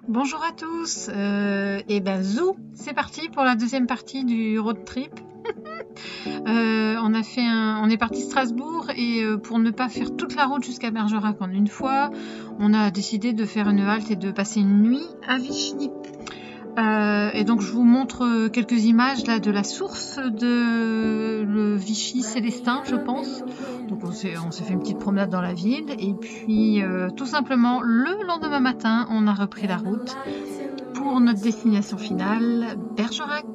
Bonjour à tous, et ben zou, c'est parti pour la deuxième partie du road trip. On est parti de Strasbourg et pour ne pas faire toute la route jusqu'à Bergerac en une fois, on a décidé de faire une halte et de passer une nuit à Vichy. Et donc je vous montre quelques images là de la source de le Vichy Célestin, je pense. Donc on s'est fait une petite promenade dans la ville et puis tout simplement le lendemain matin, on a repris la route pour notre destination finale, Bergerac.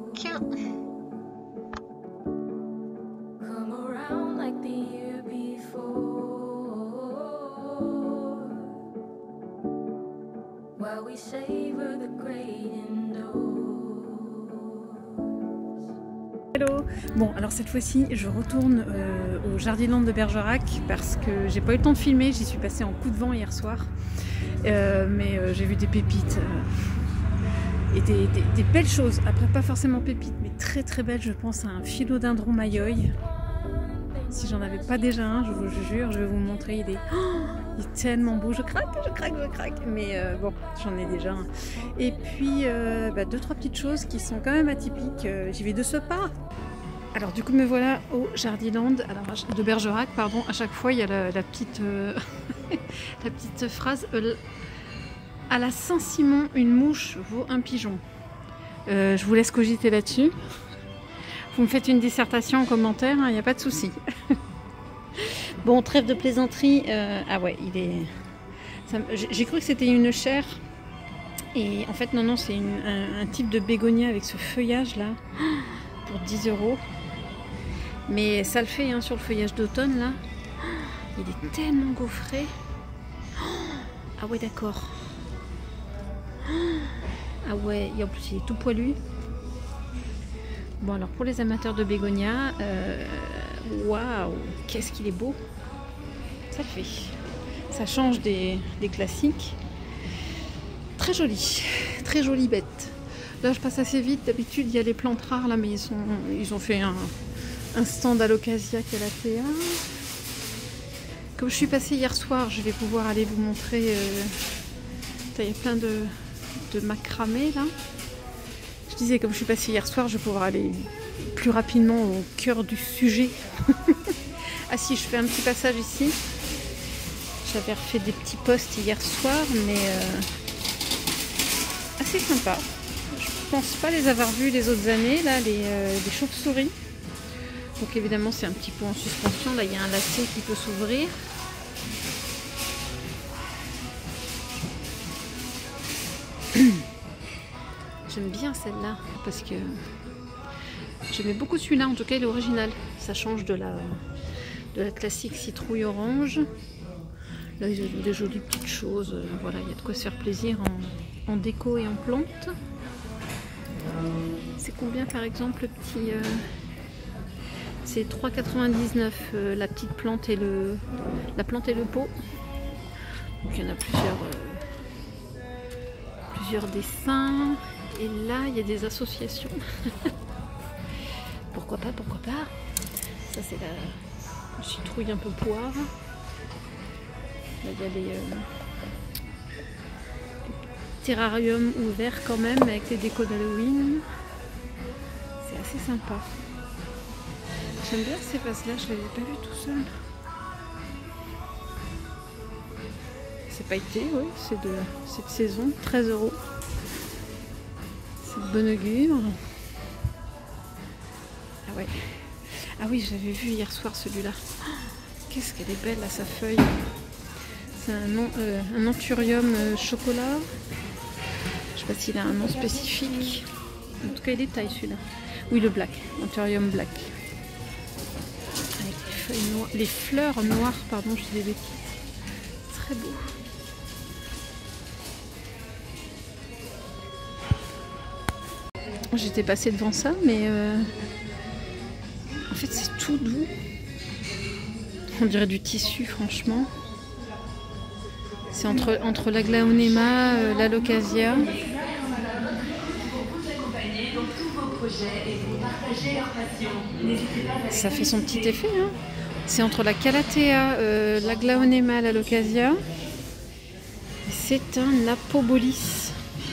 Hello. Bon, alors cette fois-ci, je retourne au Jardiland de Bergerac parce que j'ai pas eu le temps de filmer. J'y suis passée en coup de vent hier soir, mais j'ai vu des pépites et des belles choses. Après, pas forcément pépites, mais très très belles. Je pense à un philodendron mayoï. Si j'en avais pas déjà un, je vous jure, je vais vous montrer. Il est tellement beau. Je craque. Mais bon, j'en ai déjà un. Et puis, deux, trois petites choses qui sont quand même atypiques. J'y vais de ce pas. Alors, du coup, me voilà au Jardiland de Bergerac. Pardon, à chaque fois, il y a la petite, la petite phrase. À la Saint-Simon, une mouche vaut un pigeon. Je vous laisse cogiter là-dessus. Vous me faites une dissertation en commentaire, il n'y a pas de souci. Bon, trêve de plaisanterie. Ah ouais, j'ai cru que c'était une chaire. Et en fait, non, c'est un type de bégonia avec ce feuillage là. Pour 10 €. Mais ça le fait hein, sur le feuillage d'automne là. Il est tellement gaufré. Ah ouais, d'accord. Ah ouais, et en plus il est tout poilu. Bon alors pour les amateurs de bégonia, waouh, qu'est-ce qu'il est beau. Ça le fait. Ça change des classiques. Très jolie bête. Là je passe assez vite, d'habitude il y a les plantes rares là, mais ils ont fait un stand à l'Ocasia Calathea. Comme je suis passée hier soir, je vais pouvoir aller vous montrer. Il y a plein de macramé là. Je disais, comme je suis passée hier soir, je vais pouvoir aller plus rapidement au cœur du sujet. Ah si, je fais un petit passage ici. J'avais refait des petits posts hier soir, mais assez sympa. Je pense pas les avoir vus les autres années, là, les chauves-souris. Donc évidemment, c'est un petit peu en suspension. Là, il y a un lacet qui peut s'ouvrir. J'aime bien celle-là parce que j'aimais beaucoup celui-là, en tout cas il est original. Ça change de la classique citrouille orange. Là ils ont des jolies petites choses. Voilà, il y a de quoi se faire plaisir en déco et en plantes. C'est combien par exemple le petit c'est 3,99 la petite plante et la plante et le pot. Donc il y en a plusieurs dessins. Et là, il y a des associations. Pourquoi pas. Ça, c'est la citrouille un peu poire. Là, il y a les terrariums ouverts quand même, avec les décos d'Halloween. C'est assez sympa. J'aime bien ces vases-là, je ne les ai pas vus tout seul. C'est pailleté, oui, c'est de cette saison, 13 €. C'est de bon augure. Ah ouais. Ah oui, j'avais vu hier soir celui-là. Oh, qu'est-ce qu'elle est belle là, sa feuille. C'est un anthurium chocolat. Je sais pas s'il a un nom spécifique. En tout cas, il est taille celui-là. Oui, le black. Anthurium black. Avec les feuilles noires. Les fleurs noires, pardon, je dis des bêtises. Très beau. J'étais passée devant ça, mais en fait c'est tout doux. On dirait du tissu, franchement. C'est entre la Glaonema, la Locasia. Ça fait son petit effet, hein. C'est entre la Calathea, la Glaonema, la Locasia. C'est un Apobolis.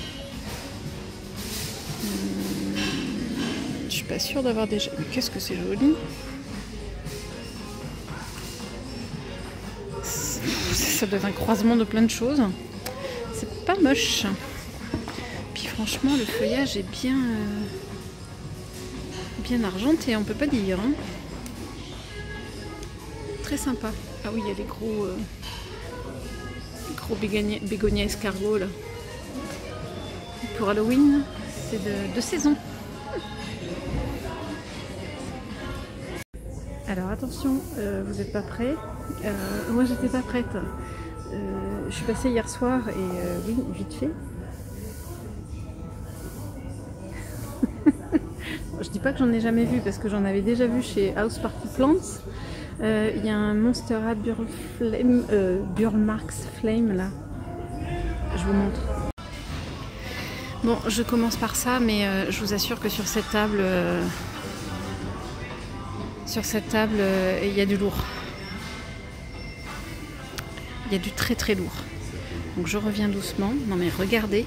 pas sûre d'avoir déjà... Mais qu'est-ce que c'est joli! Ça doit être un croisement de plein de choses. C'est pas moche. Puis franchement, le feuillage est bien, bien argenté, on peut pas dire. Hein. Très sympa. Ah oui, il y a les gros bégonias escargots là. Pour Halloween, c'est de saison. Alors attention, vous n'êtes pas prêts. Moi j'étais pas prête. Je suis passée hier soir et oui, vite fait. Je dis pas que j'en ai jamais vu parce que j'en avais déjà vu chez House Party Plants. Il y a un Monstera Burlmarks Flame là. Je vous montre. Bon, je commence par ça, mais je vous assure que sur cette table, il y a du lourd. Il y a du très très lourd. Donc je reviens doucement. Non mais regardez.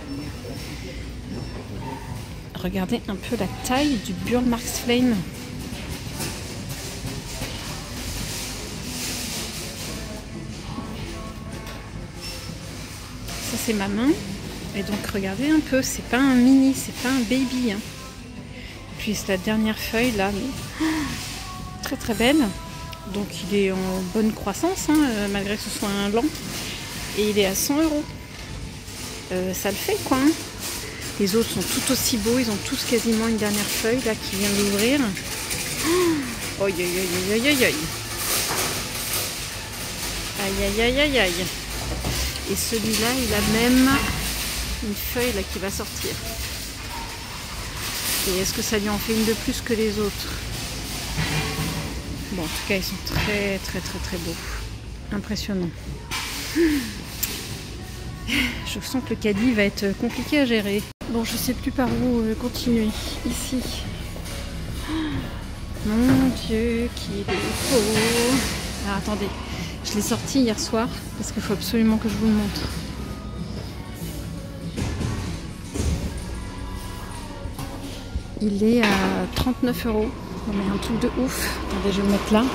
Regardez un peu la taille du Burlmarks Flame. Ça c'est ma main. Et donc regardez un peu, c'est pas un mini, c'est pas un baby. Hein. Puis c'est la dernière feuille là, mais très très belle. Donc il est en bonne croissance, hein, malgré que ce soit un lent. Et il est à 100 €. Ça le fait quoi. Hein. Les autres sont tout aussi beaux, ils ont tous quasiment une dernière feuille là qui vient d'ouvrir. Oh, aïe aïe aïe aïe aïe aïe. Aïe aïe aïe aïe aïe. Et celui-là, il a même une feuille là qui va sortir. Et est-ce que ça lui en fait une de plus que les autres? Bon, en tout cas, ils sont très très très très beaux. Impressionnant. Je sens que le caddie va être compliqué à gérer. Bon, je sais plus par où continuer. Ici. Mon Dieu, qu'il est beau. Alors attendez, je l'ai sorti hier soir parce qu'il faut absolument que je vous le montre. Il est à 39 €. Non mais un truc de ouf. Attendez, je vais le mettre là.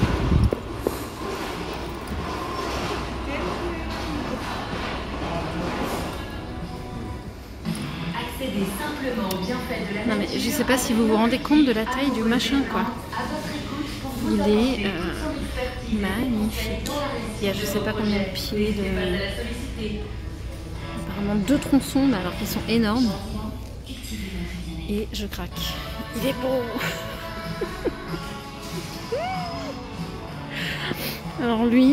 Non mais je sais pas si vous vous rendez compte de la taille du machin quoi. Il est magnifique. Il y a je sais pas combien de pieds de... Apparemment 2 tronçons mais alors qu'ils sont énormes. Et je craque. Il est beau. Alors lui...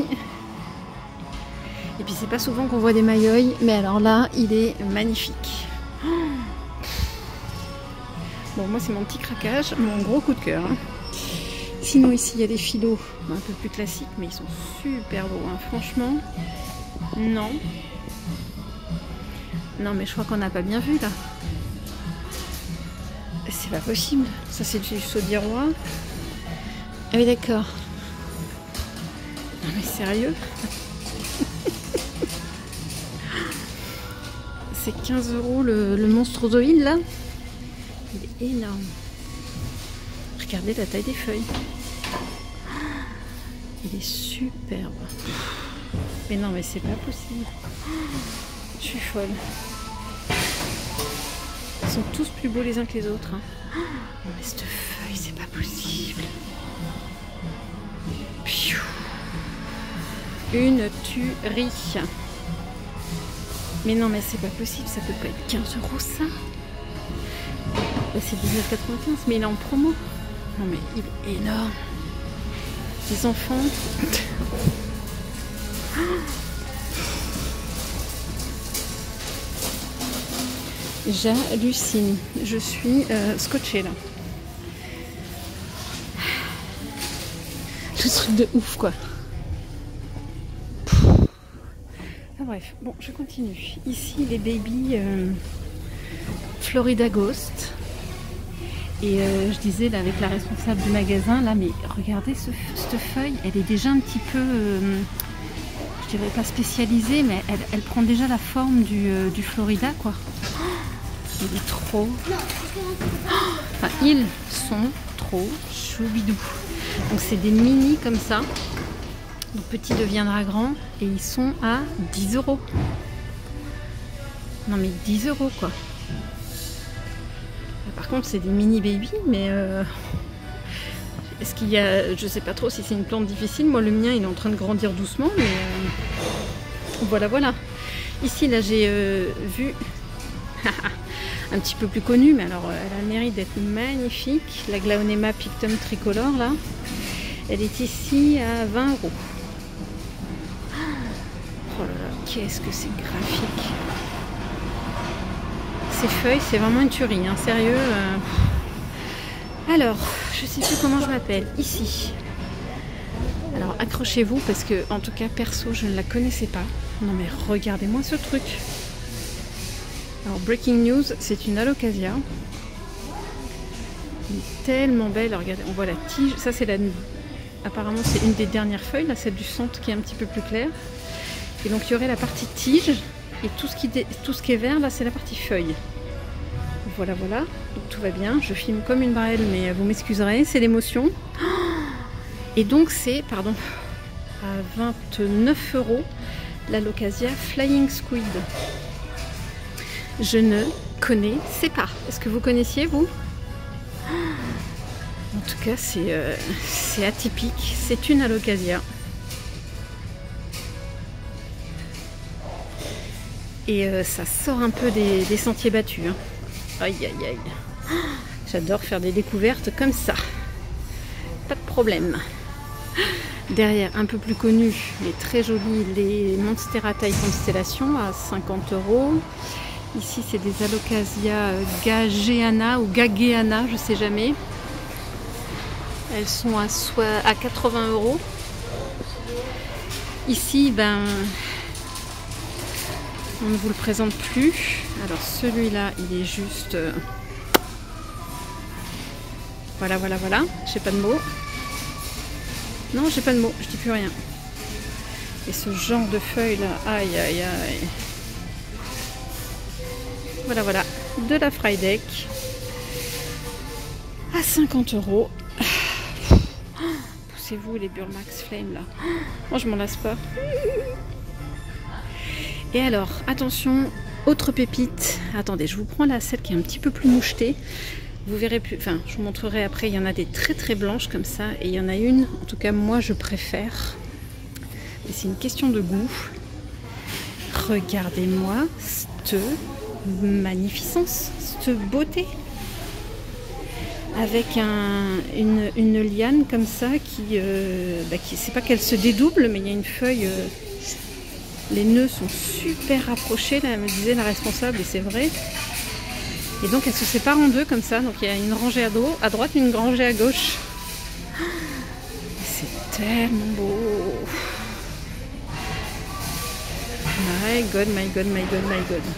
Et puis c'est pas souvent qu'on voit des maillots, mais alors là il est magnifique. Bon, moi c'est mon petit craquage, mon gros coup de cœur. Hein. Sinon ici il y a des filos un peu plus classiques, mais ils sont super beaux. Hein. Franchement, non. Non mais je crois qu'on n'a pas bien vu là. C'est pas possible. Ça c'est du Saudirois. Ah oui d'accord. Non mais sérieux. C'est 15 € le monstrozoïde là. Il est énorme. Regardez la taille des feuilles. Il est superbe. Mais non mais c'est pas possible. Je suis folle. Ils sont tous plus beaux les uns que les autres. Hein. Non mais cette feuille c'est pas possible. Une tuerie. Mais non mais c'est pas possible, ça peut pas être 15 € ça. Là c'est 19,95 mais il est en promo. Non mais il est énorme. Les enfants. J'hallucine. Je suis scotchée là. Le truc de ouf quoi. Bref, bon, je continue. Ici, les baby Florida Ghost. Et je disais là, avec la responsable du magasin, là, mais regardez cette feuille, elle est déjà un petit peu, je dirais pas spécialisée, mais elle prend déjà la forme du Florida, quoi. Il est trop... Enfin, ils sont trop choubidous. Donc c'est des mini comme ça. Donc petit deviendra grand et ils sont à 10 €. Non mais 10 € quoi. Par contre c'est des mini baby, mais est-ce qu'il y a, je sais pas trop si c'est une plante difficile. Moi le mien il est en train de grandir doucement, mais voilà voilà. Ici là j'ai vu un petit peu plus connue, mais alors elle a le mérite d'être magnifique. La Glaonema Pictum tricolore là, elle est ici à 20 €. Oh là là, qu'est-ce que c'est graphique. Ces feuilles, c'est vraiment une tuerie, hein, sérieux. Alors, je sais plus comment je m'appelle, ici. Alors, accrochez-vous parce que, en tout cas, perso, je ne la connaissais pas. Non mais regardez-moi ce truc. Alors, breaking news, c'est une alocasia. Elle est tellement belle. Regardez, on voit la tige. Ça, c'est la... Apparemment, c'est une des dernières feuilles, là, celle du centre qui est un petit peu plus claire. Et donc, il y aurait la partie tige. Et tout ce qui est vert, là, c'est la partie feuille. Voilà, voilà. Donc, tout va bien. Je filme comme une brêle, mais vous m'excuserez, c'est l'émotion. Et donc, c'est, pardon, à 29 € l'Alocasia Flying Squid. Je ne connaissais pas. Est-ce que vous connaissiez, vous? En tout cas, c'est atypique. C'est une Alocasia. Et ça sort un peu des sentiers battus. Hein. Aïe, aïe, aïe. J'adore faire des découvertes comme ça. Pas de problème. Derrière, un peu plus connu, mais très joli, les Monstera taille constellation à 50 €. Ici, c'est des Alocasia Gageana ou Gageana, je sais jamais. Elles sont à 80 €. Ici, ben... on ne vous le présente plus. Alors celui-là, il est juste... Voilà, voilà, voilà. J'ai pas de mots. Non, j'ai pas de mots. Je dis plus rien. Et ce genre de feuilles là, aïe, aïe, aïe. Voilà, voilà. De la Frydek. À 50 €. Poussez-vous les Burmax Flame là. Moi, je m'en lasse pas. Et alors, attention, autre pépite. Attendez, je vous prends là celle qui est un petit peu plus mouchetée. Vous verrez plus, enfin, je vous montrerai après. Il y en a des très très blanches comme ça. Et il y en a une, en tout cas, moi je préfère. Et c'est une question de goût. Regardez-moi cette magnificence, cette beauté. Avec une liane comme ça qui c'est pas qu'elle se dédouble, mais il y a une feuille. Les nœuds sont super rapprochés, là, me disait la responsable, et c'est vrai. Et donc elle se sépare en deux comme ça, donc il y a une rangée à droite, une rangée à gauche. C'est tellement beau. My God, my God, my God, my God.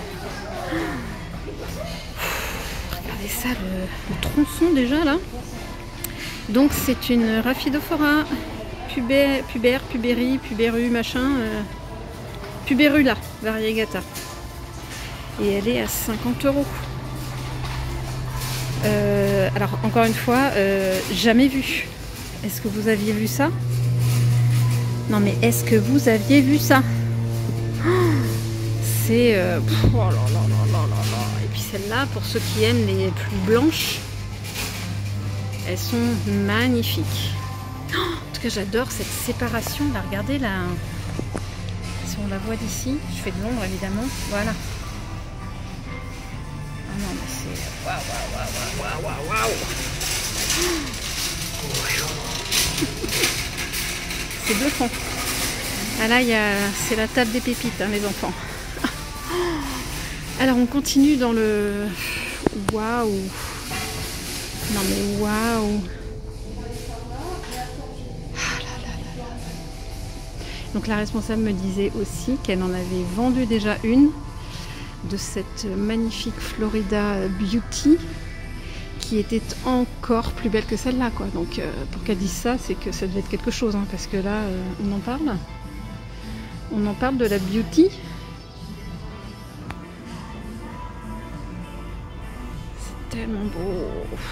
Regardez ça, le tronçon déjà là. Donc c'est une Rhaphidophora pubère, pubérie, pubéru, machin. Puberula variegata. Et elle est à 50 €. Alors encore une fois, jamais vu. Est-ce que vous aviez vu ça? Non mais est-ce que vous aviez vu ça? C'est... oh là là là là là là. Et puis celle-là, pour ceux qui aiment les plus blanches, elles sont magnifiques. En tout cas, j'adore cette séparation. Là, regardez là. Si on la voit d'ici, je fais de l'ombre évidemment. Voilà. Ah non, mais c'est... Waouh, waouh, waouh, waouh, waouh, waouh. C'est bluffant. Ah là, c'est la table des pépites, hein, les enfants. Alors, on continue dans le... Waouh. Non mais waouh. Donc la responsable me disait aussi qu'elle en avait vendu déjà une de cette magnifique Florida Beauty qui était encore plus belle que celle-là, quoi. Donc pour qu'elle dise ça, c'est que ça devait être quelque chose, hein, parce que là, on en parle. On en parle de la Beauty. C'est tellement beau.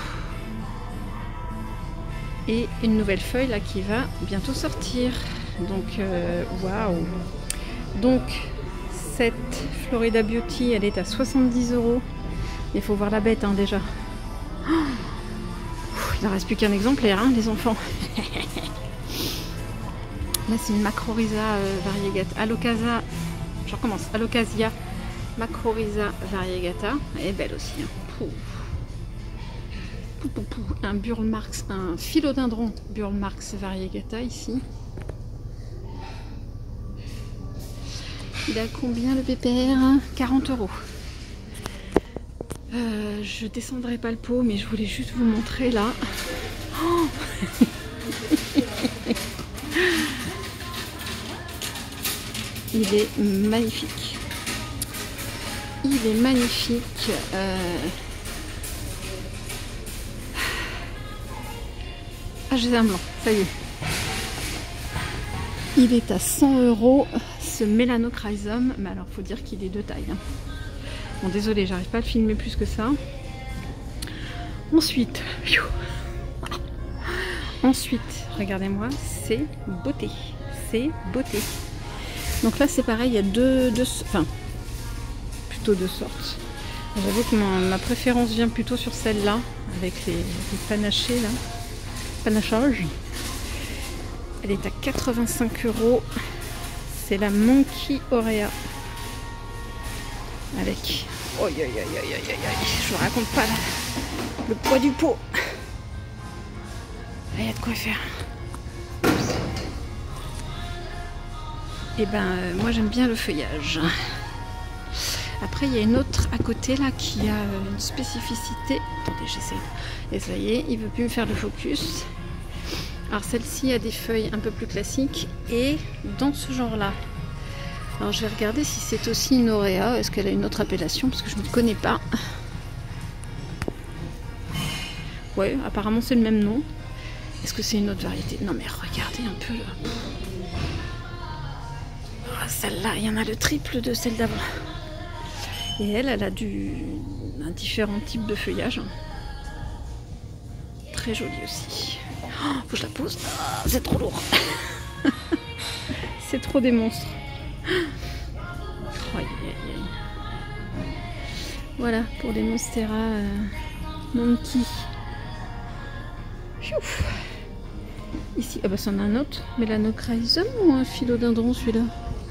Et une nouvelle feuille là qui va bientôt sortir. Donc waouh. Donc cette Florida Beauty, elle est à 70 €. Il faut voir la bête hein, déjà. Oh, il ne reste plus qu'un exemplaire, hein, les enfants. Là, c'est une Macrorhiza variegata. Alocasia, je recommence. Alocasia Macrorhiza variegata. Elle est belle aussi. Hein. Un Burle-Marx, un philodendron Burle-Marx variegata ici. Il a combien le pépère? 40 €. Je descendrai pas le pot, mais je voulais juste vous montrer là. Oh il est magnifique. Il est magnifique. Ah, j'ai un blanc, ça y est. Il est à 100 € ce Melanochrysum, mais alors faut dire qu'il est de taille. Hein. Bon, désolé, j'arrive pas à le filmer plus que ça. Ensuite, regardez-moi, c'est beauté. C'est beauté. Donc là, c'est pareil, il y a deux sortes. J'avoue que ma préférence vient plutôt sur celle-là, avec les panachés là. Panachage. Elle est à 85 €. C'est la Monkey Aurea. Avec. Oh, je vous raconte pas là. Le poids du pot. Il y a de quoi faire. Et ben, moi j'aime bien le feuillage. Après, il y a une autre à côté là qui a une spécificité. Attendez, j'essaie. Et ça y est, il veut plus me faire le focus. Alors celle-ci a des feuilles un peu plus classiques et dans ce genre-là. Alors je vais regarder si c'est aussi une Aurea. Est-ce qu'elle a une autre appellation? Parce que je ne connais pas. Ouais, apparemment c'est le même nom. Est-ce que c'est une autre variété? Non mais regardez un peu là. Oh, celle-là, il y en a le triple de celle d'avant. Et elle a un différent type de feuillage. Très jolie aussi. Oh, faut que je la pose. Oh, c'est trop lourd. C'est trop des monstres. Oh, voilà pour les Monstera Monkey. Ici, ah bah c'en a un autre. Melanochrysum ou un philodendron celui-là?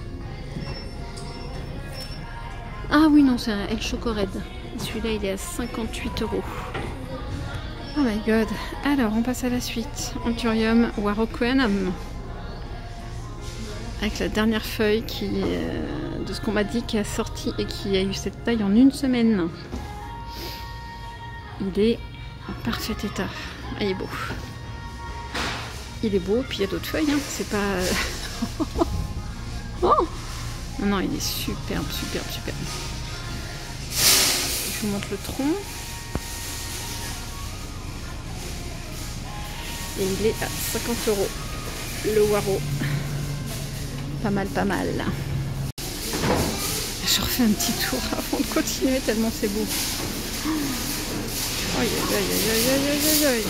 Ah oui, non, c'est un El Chocored. Celui-là, il est à 58 €. Oh my god. Alors, on passe à la suite. Anthurium warocqueanum. Avec la dernière feuille qui, de ce qu'on m'a dit, qui a sorti et qui a eu cette taille en une semaine. Il est en parfait état. Ah, il est beau. Il est beau, puis il y a d'autres feuilles, hein. C'est pas... Oh non, il est superbe, superbe, superbe. Je vous montre le tronc. Et il est à 50 €. Le waro. Pas mal, pas mal. Je refais un petit tour avant de continuer tellement c'est beau. Aïe, aïe, aïe, aïe, aïe, aïe, aïe.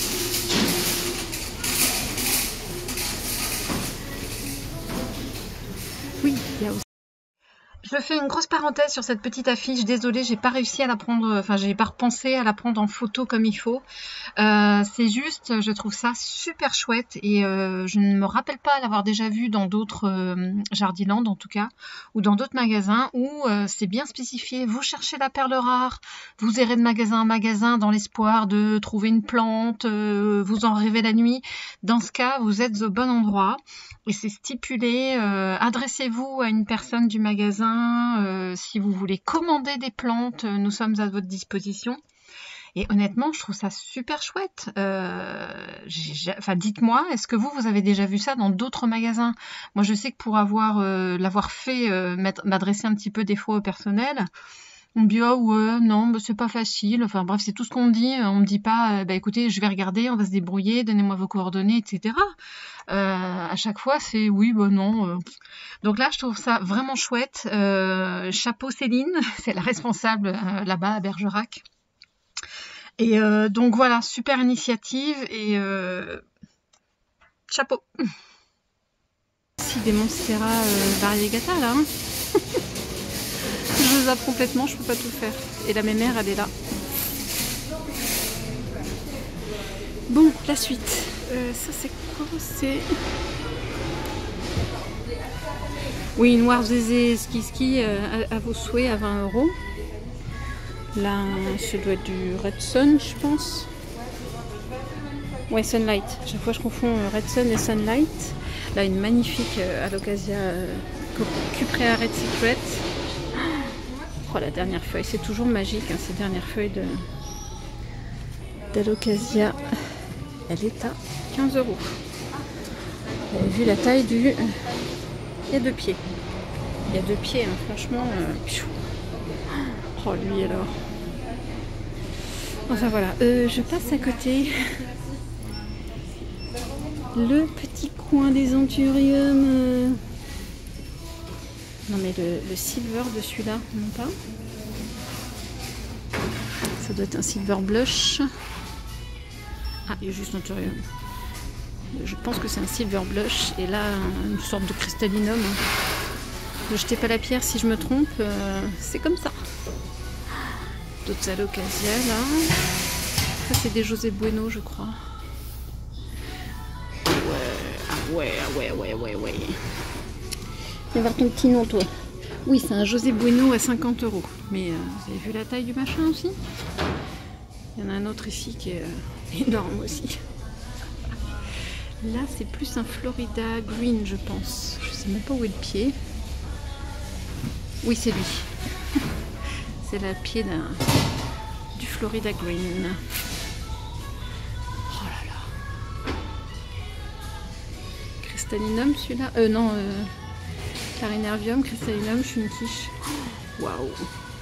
Oui, il y a aussi. Je fais une grosse parenthèse sur cette petite affiche. Désolée, j'ai pas réussi à la prendre, enfin j'ai pas repensé à la prendre en photo comme il faut. C'est juste, je trouve ça super chouette et je ne me rappelle pas l'avoir déjà vu dans d'autres Jardiland en tout cas, ou dans d'autres magasins où c'est bien spécifié. Vous cherchez la perle rare, vous errez de magasin en magasin dans l'espoir de trouver une plante, vous en rêvez la nuit. Dans ce cas, vous êtes au bon endroit. Et c'est stipulé, adressez-vous à une personne du magasin, si vous voulez commander des plantes, nous sommes à votre disposition. Et honnêtement, je trouve ça super chouette. Enfin, dites-moi, est-ce que vous avez déjà vu ça dans d'autres magasins? Moi, je sais que pour l'avoir fait, m'adresser un petit peu des fois au personnel, on me dit ah ouais non bah, c'est pas facile, enfin bref c'est tout ce qu'on me dit, on me dit pas bah écoutez je vais regarder, on va se débrouiller, donnez-moi vos coordonnées etc. À chaque fois c'est oui bah non donc là je trouve ça vraiment chouette. Chapeau Céline, c'est la responsable là-bas à Bergerac. Et donc voilà, super initiative et chapeau. Si des Monstera variegata là, hein. Je zappe complètement, je peux pas tout faire. Et la mémère, elle est là. Bon, la suite. Ça c'est quoi? C'est... Oui, Noir Zézé Ski à vos souhaits à 20 €. Là, ce doit être du Red Sun, je pense. Ouais, Sunlight. Chaque fois, je confonds Red Sun et Sunlight. Là, une magnifique Alocasia Cuprea Red Secret. Oh, la dernière feuille. C'est toujours magique, hein, ces dernières feuilles d'Alocasia. Elle est à 15 €. Vous avez vu la taille du... Il y a 2 pieds. Il y a 2 pieds, hein, franchement. Oh, lui alors. Enfin voilà, je passe à côté. Le petit coin des anthuriums. Non mais le silver de celui-là, non pas. Ça doit être un silver blush. Ah, il y a juste anthurium. Je pense que c'est un silver blush. Et là, une sorte de cristallinum. Ne jetez pas la pierre si je me trompe. C'est comme ça. D'autres alocasia là. Ça c'est des José Bueno, je crois. Ouais. Viens voir ton petit nom, toi. Oui, c'est un José Bueno à 50 €. Mais vous avez vu la taille du machin aussi? Il y en a un autre ici qui est énorme aussi. Là, c'est plus un Florida Green, je pense. Je sais même pas où est le pied. Oui, c'est lui. C'est le pied du Florida Green. Oh là là. Cristallinum, celui-là. Non, Clarinervium, Cristallinum, je suis une quiche. Waouh.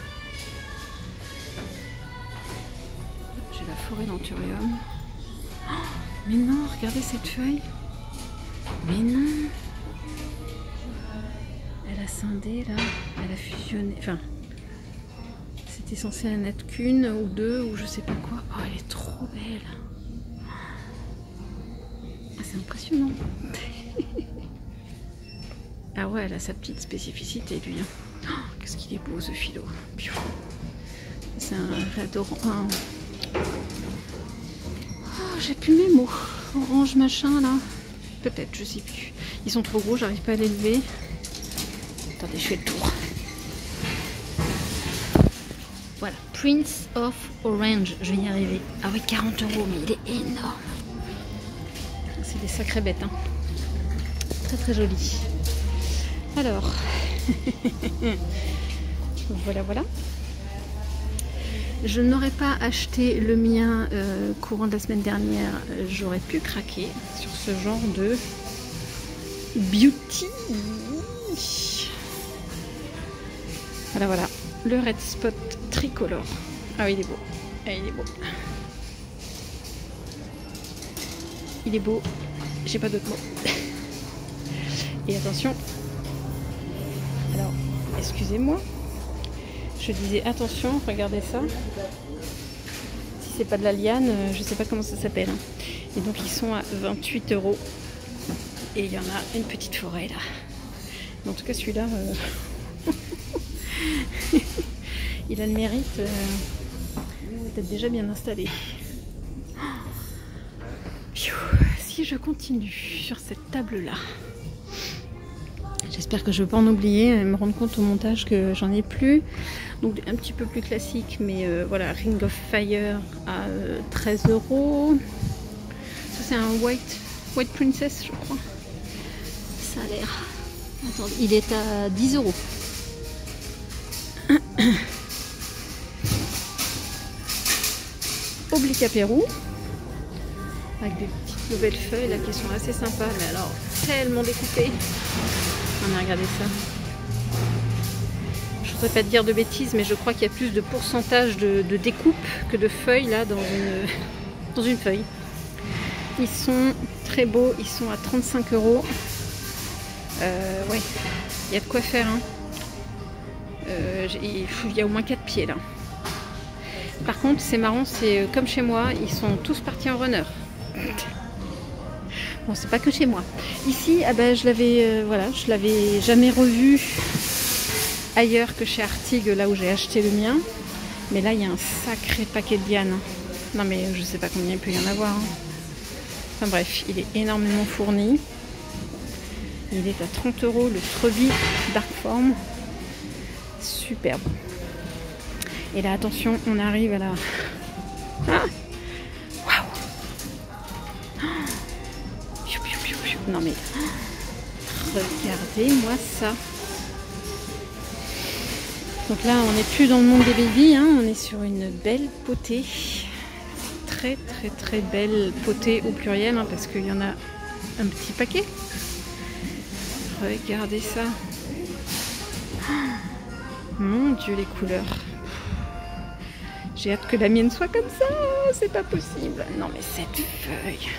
J'ai la forêt d'anthurium. Mais non, regardez cette feuille. Mais non. Elle a scindé là. Elle a fusionné. Enfin, c'était censé en être qu'une ou deux ou je sais pas quoi. Oh, elle est trop belle. Ah, c'est impressionnant. Ah ouais, elle a sa petite spécificité lui. Oh, qu'est-ce qu'il est beau ce philo. C'est un adorant. Oh, j'ai plus mes mots. Orange machin là. Peut-être, je sais plus. Ils sont trop gros, j'arrive pas à les lever. Attendez, je fais le tour. Voilà, Prince of Orange, je vais y arriver. Ah oui, 40 €, mais il est énorme. C'est des sacrées bêtes, hein. Très très joli. Alors, voilà. Je n'aurais pas acheté le mien courant de la semaine dernière. J'aurais pu craquer sur ce genre de beauty. Voilà. Le Red Spot tricolore. Ah oui, il est beau. Ah, il est beau. Il est beau. J'ai pas d'autres mots. Et attention. Alors, excusez-moi. Je disais attention, regardez ça. Si c'est pas de la liane, je sais pas comment ça s'appelle. Et donc ils sont à 28 €. Et il y en a une petite forêt là. Mais en tout cas celui-là, il a le mérite d'être déjà bien installé. Si je continue sur cette table là. J'espère que je ne vais pas en oublier et me rendre compte au montage que j'en ai plus. Donc un petit peu plus classique, mais voilà, Ring of Fire à 13 €. Ça c'est un White Princess, je crois. Ça a l'air. Attendez, il est à 10 €. Oblique Pérou. Avec des petites nouvelles feuilles là qui sont assez sympas, mais alors tellement découpées. Regardez ça. Je voudrais pas te dire de bêtises, mais je crois qu'il y a plus de pourcentage de découpe que de feuilles là dans une feuille. Ils sont très beaux, ils sont à 35 €. Ouais, il y a de quoi faire. Hein. Il y a au moins 4 pieds là. Par contre, c'est marrant, c'est comme chez moi, ils sont tous partis en runner. Bon, c'est pas que chez moi. Ici, ah ben, je l'avais jamais revu ailleurs que chez Artig, là où j'ai acheté le mien. Mais là, il y a un sacré paquet de lianes. Non, mais je sais pas combien il peut y en avoir. Hein. Enfin bref, il est énormément fourni. Il est à 30 € le Trebi Darkform. Superbe. Et là, attention, on arrive à la... Ah, non mais regardez-moi ça. Donc là on n'est plus dans le monde des baby, hein, on est sur une belle potée. Très très très belle potée au pluriel, hein, parce qu'il y en a un petit paquet. Regardez ça. Mon Dieu, les couleurs. J'ai hâte que la mienne soit comme ça. C'est pas possible. Non mais cette feuille.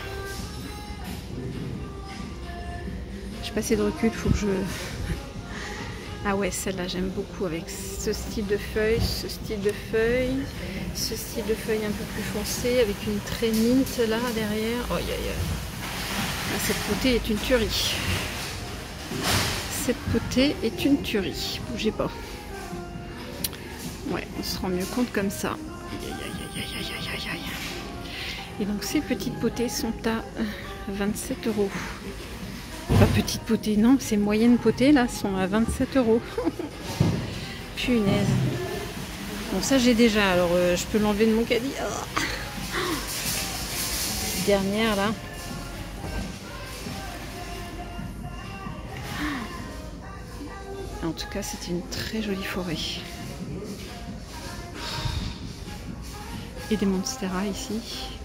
J'ai pas assez de recul, faut que je... Ah ouais, celle-là j'aime beaucoup avec ce style de feuille, ce style de feuille, ce style de feuille un peu plus foncé avec une très mint là derrière. Oh, ah, cette potée est une tuerie. Cette potée est une tuerie. Bougez pas. Ouais, on se rend mieux compte comme ça. Et donc ces petites potées sont à 27 €. Pas petite potée, non, ces moyennes potées là sont à 27 €. Punaise. Bon, ça j'ai déjà, alors je peux l'enlever de mon caddie. Oh. Dernière là. En tout cas, c'est une très jolie forêt. Et des monstera ici.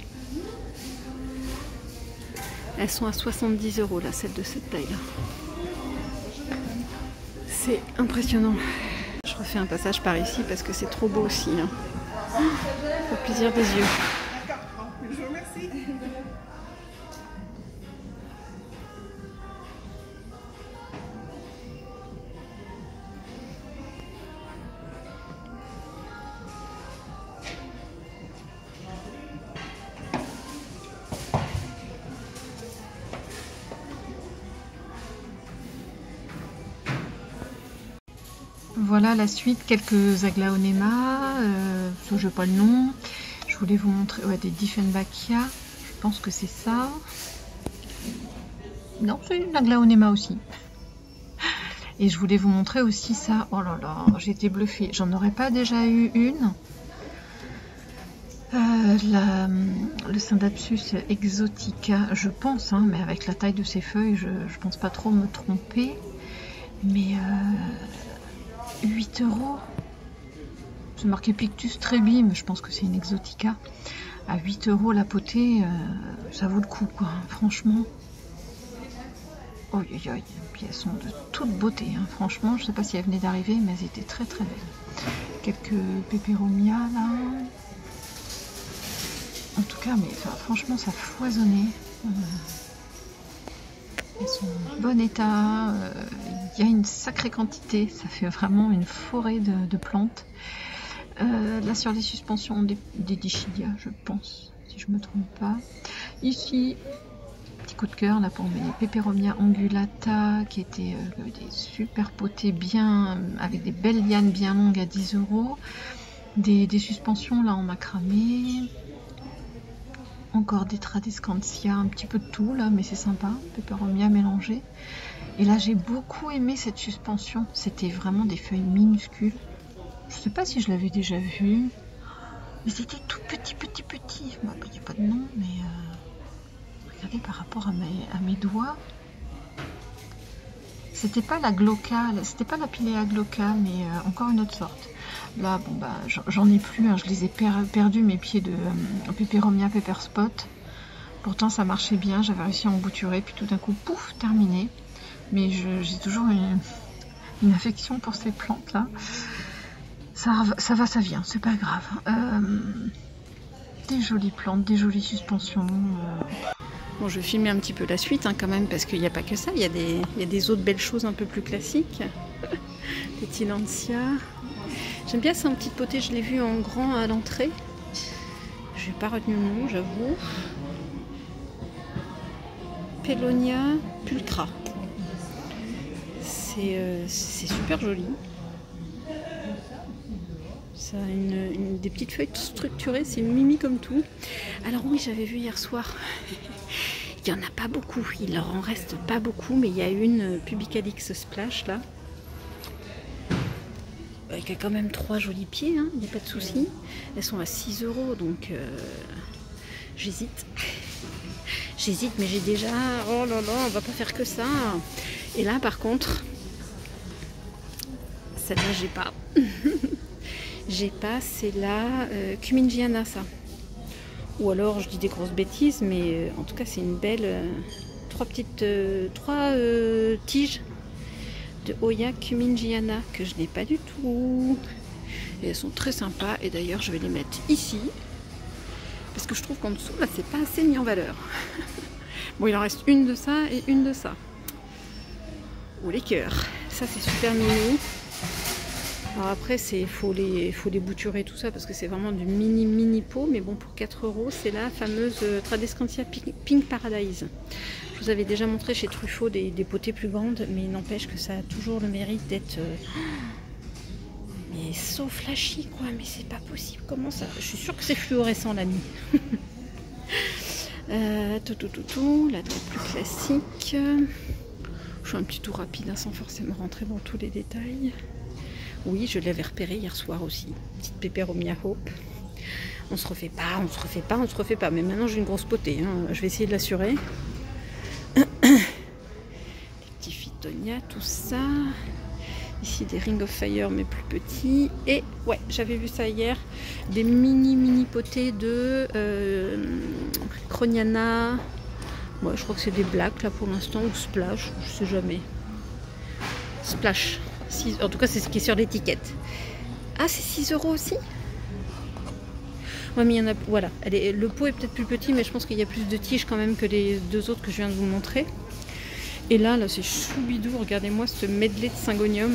Elles sont à 70 € là, celles de cette taille là. C'est impressionnant. Je refais un passage par ici parce que c'est trop beau aussi. Hein. Au plaisir des yeux. Je vous remercie. Voilà la suite, quelques aglaonema, je n'ai pas le nom. Je voulais vous montrer des Diefenbachia, je pense que c'est ça. Non, c'est une aglaonema aussi. Et je voulais vous montrer aussi ça. Oh là là, j'ai été bluffée. J'en aurais pas déjà eu une. Le Syndapsus exotica, je pense, hein, mais avec la taille de ces feuilles, je pense pas trop me tromper. Mais 8 €. C'est marqué Pictus trebi, mais je pense que c'est une exotica. À 8 € la potée, ça vaut le coup, quoi. Franchement. Oh, puis elles sont de toute beauté. Hein. Franchement, je sais pas si elles venaient d'arriver, mais elles étaient très très belles. Quelques Peperomia là. En tout cas, mais franchement, ça foisonnait. Elles sont en bon état. Il y a une sacrée quantité. Ça fait vraiment une forêt de plantes. Là, sur les suspensions des Dichidia, je pense, si je me trompe pas. Ici, petit coup de cœur là pour mes Peperomia angulata, qui étaient des super potées bien, avec des belles lianes bien longues à 10 €. Des suspensions là en macramé. Encore des Tradescantia, un petit peu de tout là, mais c'est sympa, Peperomia mélangé. Et là j'ai beaucoup aimé cette suspension, c'était vraiment des feuilles minuscules. Je sais pas si je l'avais déjà vu, mais c'était tout petit. Bon, il n'y a pas de nom, mais regardez par rapport à mes doigts. C'était pas la glauca, c'était pas la Pilea glauca, mais encore une autre sorte. Là, bon bah, j'en ai plus, hein, je les ai perdus mes pieds de Peperomia Pepper Spot. Pourtant ça marchait bien, j'avais réussi à embouturer, puis tout d'un coup, pouf, terminé. Mais j'ai toujours une affection pour ces plantes là. Ça va, ça vient, c'est pas grave. Des jolies plantes, des jolies suspensions. Bon, je vais filmer un petit peu la suite hein, quand même, parce qu'il n'y a pas que ça, il y a des autres belles choses un peu plus classiques. Des Tillandsia. J'aime bien, c'est en petite potée, je l'ai vu en grand à l'entrée. Je n'ai pas retenu le nom, j'avoue. Paulownia pulchra. C'est super joli. Ça a des petites feuilles structurées, c'est mimi comme tout. Alors oui, j'avais vu hier soir, il n'y en a pas beaucoup, il leur en reste pas beaucoup, mais il y a une Pubicalix Splash là, qui a quand même 3 jolis pieds, hein, il n'y a pas de souci. Elles sont à 6 €, donc j'hésite. J'hésite, mais j'ai déjà... Oh là là, on va pas faire que ça. Et là, par contre, celle-là, j'ai pas. J'ai pas, c'est la Cumingiana, ça. Ou alors, je dis des grosses bêtises, mais en tout cas, c'est une belle... 3 tiges de Oya Cumingiana que je n'ai pas du tout. Et elles sont très sympas. Et d'ailleurs, je vais les mettre ici. Parce que je trouve qu'en dessous, là, c'est pas assez mis en valeur. Bon, il en reste une de ça et une de ça. Oh, les cœurs. Ça, c'est super mignon. Alors après, faut les bouturer tout ça parce que c'est vraiment du mini pot. Mais bon, pour 4 €, c'est la fameuse Tradescantia Pink Paradise. Je vous avais déjà montré chez Truffaut des potées plus grandes, mais il n'empêche que ça a toujours le mérite d'être... mais so flashy, quoi. Mais c'est pas possible. Comment ça? Je suis sûre que c'est fluorescent la nuit. La plus classique. Je fais un petit tour rapide hein, sans forcément rentrer dans tous les détails. Oui, je l'avais repéré hier soir aussi. Petite Peperomia Hope. On se refait pas. Mais maintenant j'ai une grosse potée. Hein. Je vais essayer de l'assurer. Les petits Phytonia, tout ça. Ici des Ring of Fire mais plus petits. Et ouais, j'avais vu ça hier. Des mini potées de Croniana. Ouais, je crois que c'est des Blacks là pour l'instant. Ou Splash, je sais jamais. Splash. En tout cas, c'est ce qui est sur l'étiquette. Ah, c'est 6 € aussi? Ouais, mais il y en a. Voilà. Le pot est peut-être plus petit, mais je pense qu'il y a plus de tiges quand même que les deux autres que je viens de vous montrer. Et là c'est choubidou. Regardez-moi ce medley de Syngonium.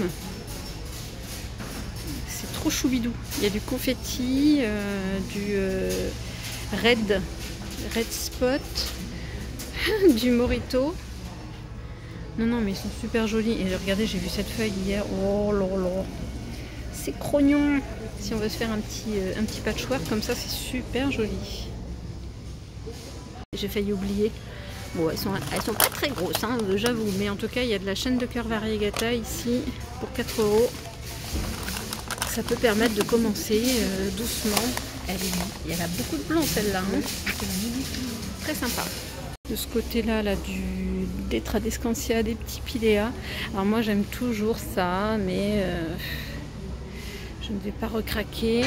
C'est trop choubidou. Il y a du confetti, du red spot, du morito. Non, mais ils sont super jolis. Et regardez, j'ai vu cette feuille hier. Oh là là. C'est crognon. Si on veut se faire un petit patchwork comme ça, c'est super joli. J'ai failli oublier. Bon, elles sont pas très grosses, hein, j'avoue. Mais en tout cas, il y a de la chaîne de cœur variegata ici pour 4 €. Ça peut permettre de commencer doucement. Elle a beaucoup de blanc celle-là. Hein. Très sympa. De ce côté-là, des Tradescantia, des petits Pilea. Alors moi, j'aime toujours ça, mais je ne vais pas recraquer.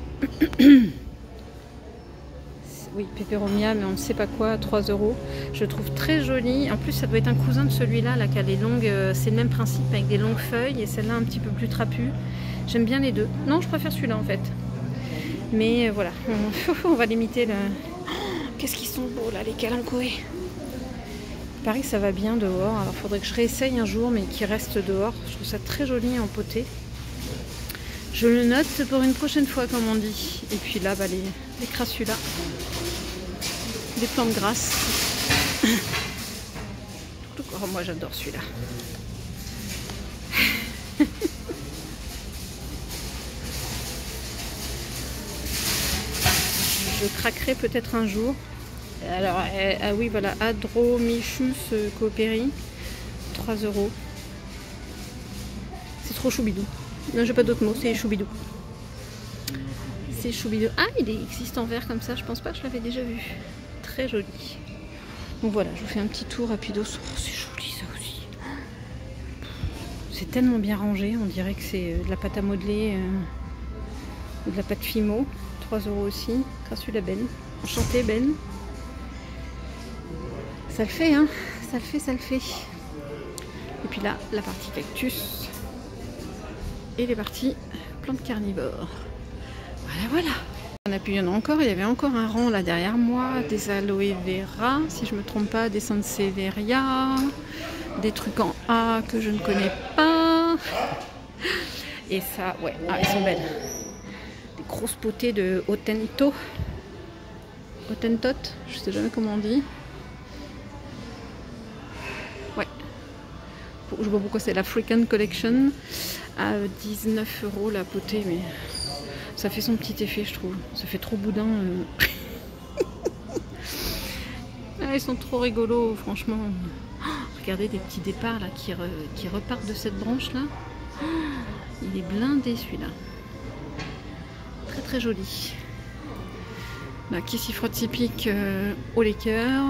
Oui, Peperomia, mais on ne sait pas quoi, 3 €. Je le trouve très joli. En plus, ça doit être un cousin de celui-là, là, qui a les longues. C'est le même principe avec des longues feuilles et celle-là un petit peu plus trapue. J'aime bien les deux. Non, je préfère celui-là en fait. Mais voilà, on va limiter le. Qu'est-ce qu'ils sont beaux là, les calanchoés. Il paraît que ça va bien dehors. Alors, il faudrait que je réessaye un jour, mais qu'ils restent dehors. Je trouve ça très joli en potée. Je le note pour une prochaine fois, comme on dit. Et puis là, les crassulas. Des plantes grasses. Oh, moi j'adore celui-là. Je craquerai peut-être un jour. Alors, ah oui, voilà, Adromichus cooperi, 3 €. C'est trop choubidou. Non, j'ai pas d'autres mots, c'est choubidou. C'est choubidou. Ah, il existe en vert comme ça, je pense pas que je l'avais déjà vu. Très joli. Donc voilà, je vous fais un petit tour rapidos. Oh, c'est joli ça aussi. C'est tellement bien rangé, on dirait que c'est de la pâte à modeler ou de la pâte Fimo. 3 € aussi. Crassula Ben. Enchantée Ben. Ça le fait, hein. Ça le fait. Et puis là, la partie cactus. Et les parties plantes carnivores. Voilà. On a pu, il y en a encore, il y avait encore un rang là derrière moi, des aloe vera, si je me trompe pas, des sansevieria, des trucs en A que je ne connais pas. Et ça, ouais, elles sont belles. Des grosses potées de Hottentot, je sais jamais comment on dit. Ouais. Je sais pas pourquoi c'est l'African Collection à 19 € la potée, mais ça fait son petit effet, je trouve. Ça fait trop boudin. Ah, ils sont trop rigolos, franchement. Oh, regardez des petits départs là qui repartent de cette branche là. Oh, il est blindé celui-là. Très très joli. La Kissifrot typique au liqueur.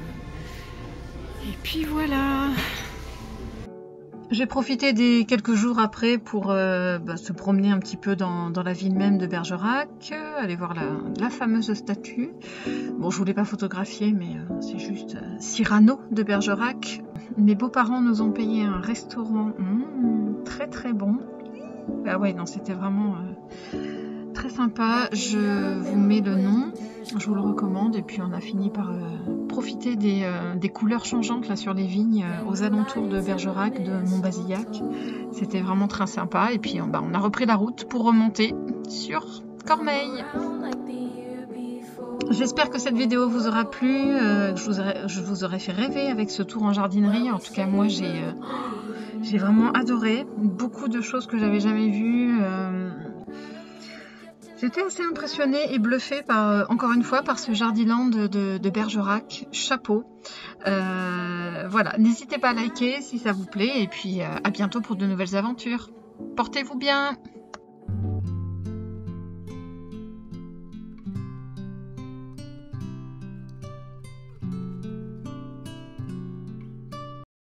Et puis voilà. J'ai profité des quelques jours après pour se promener un petit peu dans la ville même de Bergerac, aller voir la fameuse statue. Bon, je voulais pas photographier, mais c'est juste Cyrano de Bergerac. Mes beaux-parents nous ont payé un restaurant très très bon. Ah ouais, non, c'était vraiment très sympa. Je vous mets le nom, je vous le recommande. Et puis on a fini par profiter des couleurs changeantes là sur les vignes aux alentours de Bergerac, de Montbazillac. C'était vraiment très sympa. Et puis on a repris la route pour remonter sur Cormeilles. J'espère que cette vidéo vous aura plu, je vous aurai fait rêver avec ce tour en jardinerie. En tout cas, moi j'ai vraiment adoré. Beaucoup de choses que j'avais jamais vues. J'étais assez impressionnée et bluffée encore une fois par ce Jardiland de Bergerac. Chapeau. Voilà, n'hésitez pas à liker si ça vous plaît. Et puis à bientôt pour de nouvelles aventures. Portez-vous bien.